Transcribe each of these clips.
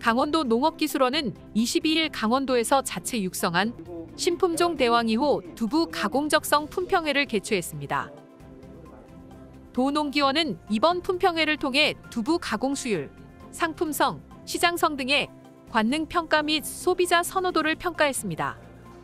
강원도 농업기술원은 22일 강원도에서 자체 육성한 신품종 대왕2호 두부 가공적성 품평회를 개최했습니다. 도농기원은 이번 품평회를 통해 두부 가공 수율, 상품성, 시장성 등의 관능 평가 및 소비자 선호도를 평가했습니다.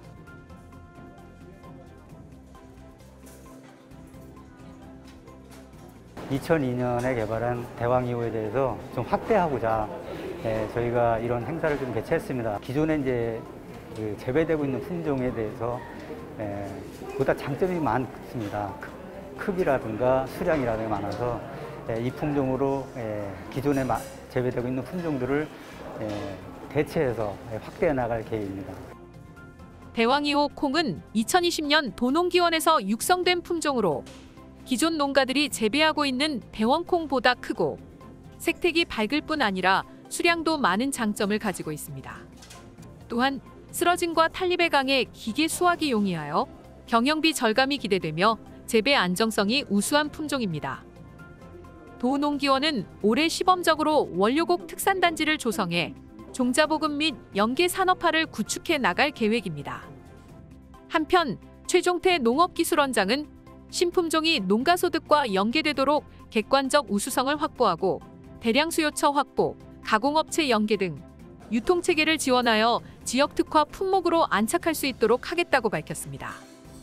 (2002년에) 개발한 대왕2호에 대해서 좀 확대하고자 저희가 이런 행사를 좀 개최했습니다. 기존에 이제 재배되고 있는 품종에 대해서 보다 장점이 많습니다. 크기라든가 수량이라든가 많아서 이 품종으로 기존에 재배되고 있는 품종들을 대체해서 확대해 나갈 계획입니다. 대왕2호 콩은 2020년 도농기원에서 육성된 품종으로 기존 농가들이 재배하고 있는 대원콩보다 크고 색택이 밝을 뿐 아니라 수량도 많은 장점을 가지고 있습니다. 또한 쓰러짐과 탄립에 강해 기계 수확이 용이하여 경영비 절감이 기대되며 재배 안정성이 우수한 품종입니다. 도농기원은 올해 시범적으로 원료곡 특산단지를 조성해 종자보급 및 연계 산업화를 구축해 나갈 계획입니다. 한편 최종태 농업기술원장은 신품종이 농가소득과 연계되도록 객관적 우수성을 확보하고 대량 수요처 확보, 가공업체 연계 등 유통체계를 지원하여 지역 특화 품목으로 안착할 수 있도록 하겠다고 밝혔습니다.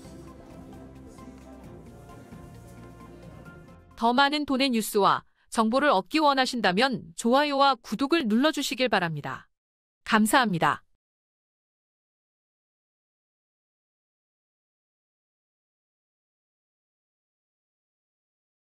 더 많은 도내 뉴스와 정보를 얻기 원하신다면 좋아요와 구독을 눌러주시길 바랍니다. 감사합니다.